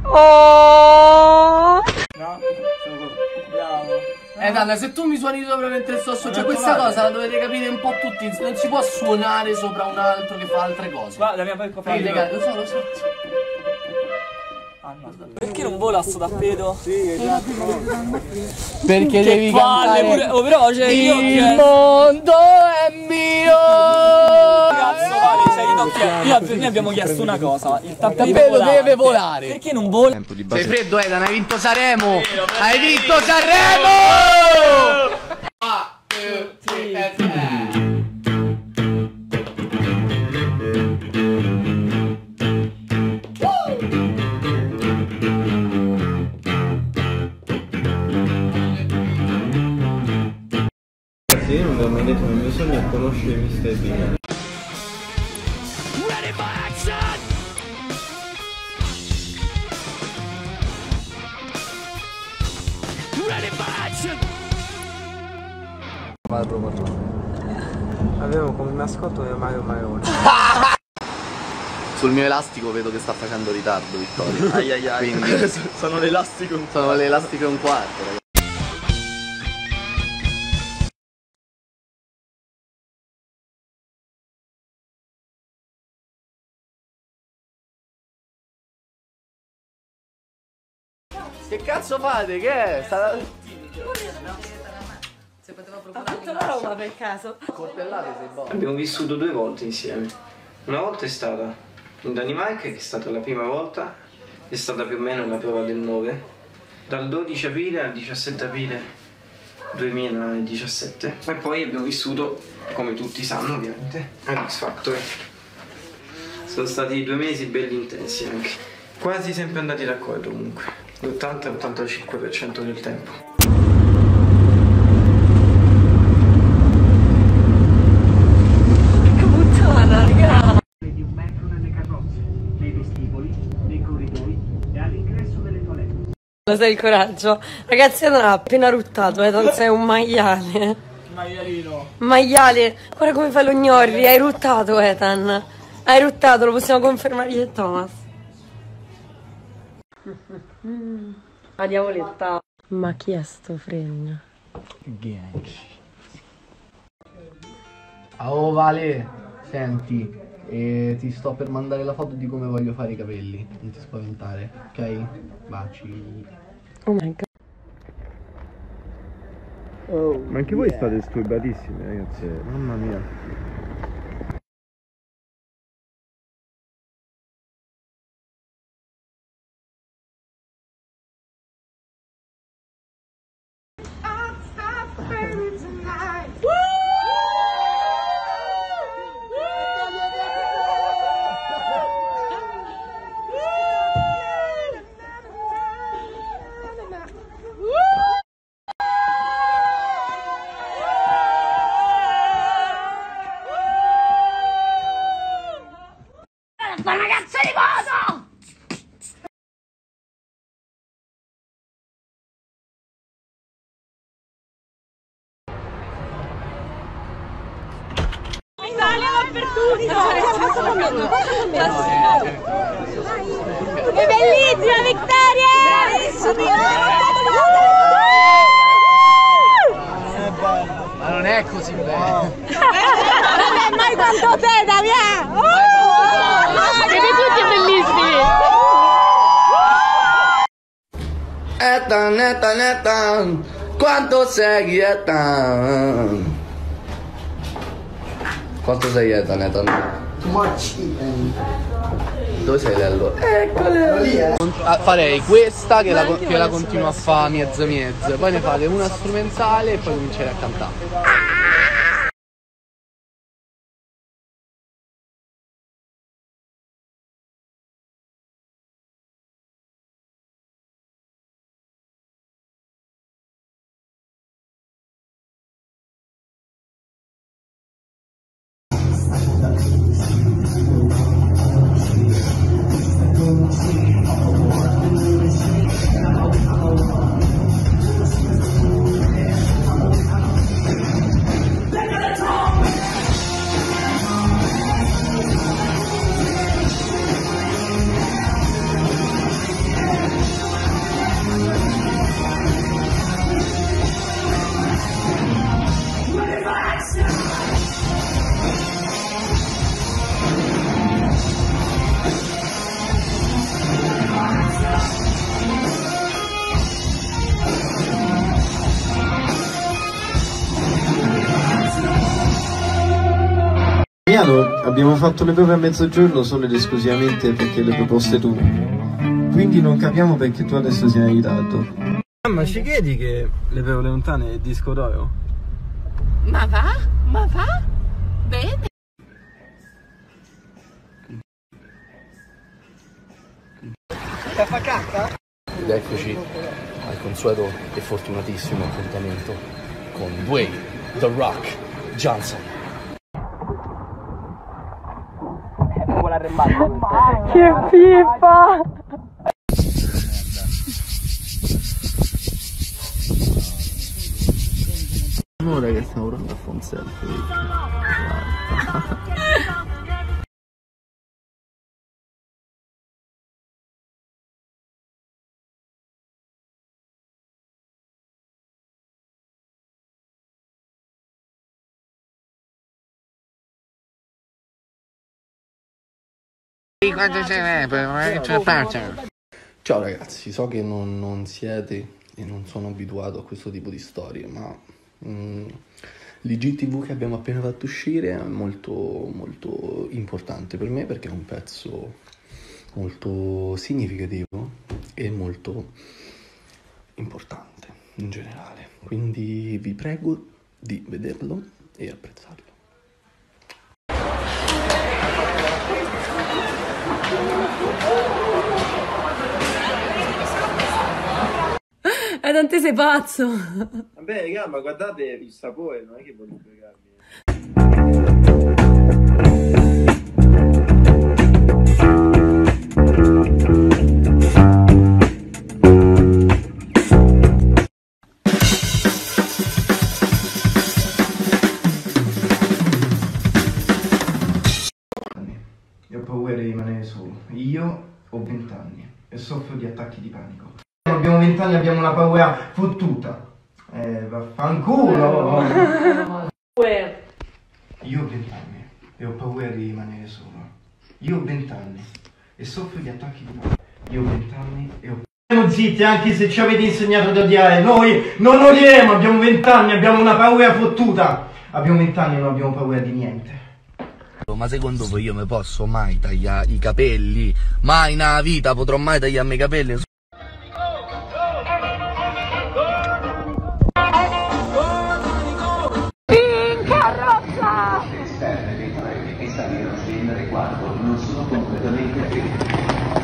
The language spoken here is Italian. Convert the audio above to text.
Oh! No? Bravo. Danna, se tu mi suoni sopra mentre sto cioè questa cosa la dovete capire un po' tutti. Non si può suonare sopra un altro che fa altre cose. Guarda, mia poi Lo so. Perché non vola sto tappeto? Sì, esatto. Perché devi cantare pure. Oh, però c'è il mondo è mio. Cazzo, vale, noi abbiamo chiesto una cosa. Il tappeto deve volare. Perché non vola? Sei freddo, Edan, hai vinto Sanremo! Hai vinto Sanremo! 1, 2, 3. Io non ho mai detto che il mio sogno è conoscere Mr. Bean. Ready for action! Ready for action! Avevo come mascotto Mario Marone. Sul mio elastico vedo che sta facendo ritardo, Vittorio. Ai. Quindi Sono l'elastico. sono l'elastico e un quarto, ragazzi. Che cazzo fate? Che è? Se poteva procurare una Roma per caso. Coltellate sei buono. Abbiamo vissuto 2 volte insieme. Una volta è stata in Danimarca, che è stata la prima volta, è stata più o meno la prova del 9, dal 12 aprile al 17 aprile 2017. E poi abbiamo vissuto, come tutti sanno ovviamente, all'X Factor. Sono stati 2 mesi belli intensi anche. Quasi sempre andati d'accordo comunque. L'80-85% del tempo. Che puttana, raga! Di 1 metro nelle carrozze, nei vestiboli, nei corridoi e all'ingresso delle toilette. Lo sai il coraggio? Ragazzi, Edan ha appena ruttato, Edan sei un maiale. Maialino. Maiale, guarda come fai lo gnorri, hai ruttato Edan. Hai ruttato, lo possiamo confermare io e Thomas. La diavoletta. Ma chi è sto fregno? Oh Vale, senti, ti sto per mandare la foto di come voglio fare i capelli. Non ti spaventare, ok? Baci. Oh my god. Ma anche voi state sturbatissimi, ragazzi. Mamma mia. Una cazzo di foto! Italia dappertutto! È bellissima Vittoria! Ma non è così bello. Non è mai tanto teta, via! Siete tutti bellissimi! Etan, quanto sei Etan? Quanto sei Etan? Dove sei Lello? Eccole! Farei questa che la continuo a fare mezzo, poi ne fate una strumentale e poi comincerei a cantare. italiano abbiamo fatto le prove a mezzogiorno solo ed esclusivamente perché le proposte tu. Quindi non capiamo perché tu adesso sia in ritardo. Ma ci credi che le parole lontane è disco d'oro? Ma va? Ma va? Bene. Ed eccoci al consueto e fortunatissimo appuntamento con Dwayne The Rock Johnson. Che pippa! Ora che stiamo provando a fare un selfie. Ciao ragazzi, so che non siete e non sono abituato a questo tipo di storie, ma l'IGTV che abbiamo appena fatto uscire è molto molto importante per me perché è un pezzo molto significativo e molto importante in generale, quindi vi prego di vederlo e apprezzarlo. Dante sei pazzo! Vabbè raga, ma guardate il sapore, non è che voglio spiegarvi. Io ho paura di rimanere solo. Io ho 20 anni e soffro di attacchi di panico. Abbiamo 20 anni, abbiamo una paura fottuta. Vaffanculo! Io ho 20 anni e ho paura di rimanere solo. Io ho 20 anni e soffro di attacchi di panico. Io ho 20 anni e ho... Stiamo zitti anche se ci avete insegnato ad odiare. Noi non odieremo, abbiamo 20 anni, abbiamo una paura fottuta. Abbiamo 20 anni e non abbiamo paura di niente. Ma secondo voi io mi posso mai tagliare i capelli? Mai nella vita potrò mai tagliarmi i capelli? Le esterne dei treni e salire a riguardo non sono completamente fermi.